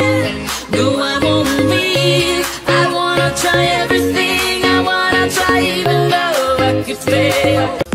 No, I won't leave. I wanna try everything. I wanna try even though I could fail.